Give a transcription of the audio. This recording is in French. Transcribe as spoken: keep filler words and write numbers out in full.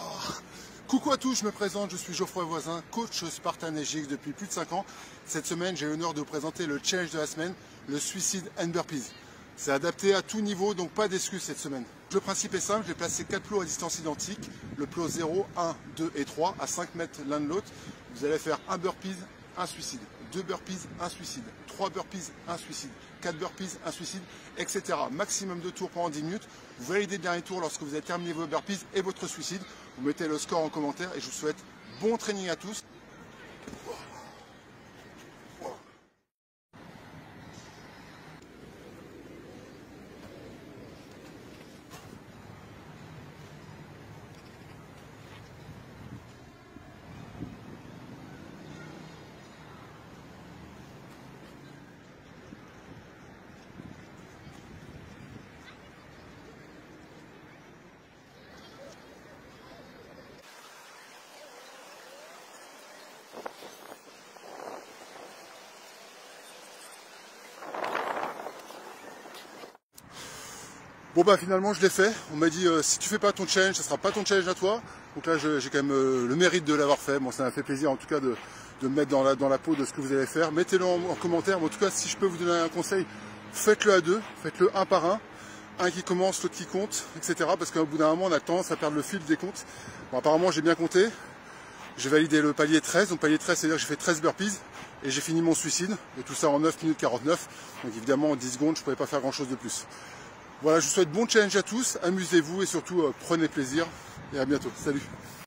Coucou à tous, je me présente, je suis Geoffroy Voisin, coach Spartan S G X depuis plus de cinq ans. Cette semaine, j'ai l'honneur de vous présenter le challenge de la semaine, le Suicide and Burpees. C'est adapté à tout niveau, donc pas d'excuses cette semaine. Le principe est simple, j'ai placé quatre plots à distance identique, le plot zéro, un, deux et trois, à cinq mètres l'un de l'autre. Vous allez faire un burpees, un suicide, deux burpees, un suicide, trois burpees, un suicide, quatre burpees, un suicide, et cetera. Maximum de tours pendant dix minutes. Vous validez bien les tours lorsque vous avez terminé vos burpees et votre suicide. Vous mettez le score en commentaire et je vous souhaite bon training à tous. Bon bah finalement je l'ai fait, on m'a dit euh, si tu fais pas ton challenge, ça sera pas ton challenge à toi. Donc là j'ai quand même euh, le mérite de l'avoir fait, bon ça m'a fait plaisir en tout cas de, de me mettre dans la, dans la peau de ce que vous allez faire. Mettez-le en, en commentaire, mais en tout cas si je peux vous donner un conseil, faites-le à deux, faites-le un par un. Un qui commence, l'autre qui compte, et cetera. Parce qu'au bout d'un moment on a tendance à perdre le fil des comptes. Bon apparemment j'ai bien compté, j'ai validé le palier treize, donc palier treize c'est à dire que j'ai fait treize burpees et j'ai fini mon suicide, et tout ça en neuf minutes quarante-neuf, donc évidemment en dix secondes je ne pouvais pas faire grand chose de plus. Voilà, je vous souhaite bon challenge à tous, amusez-vous et surtout euh, prenez plaisir et à bientôt. Salut!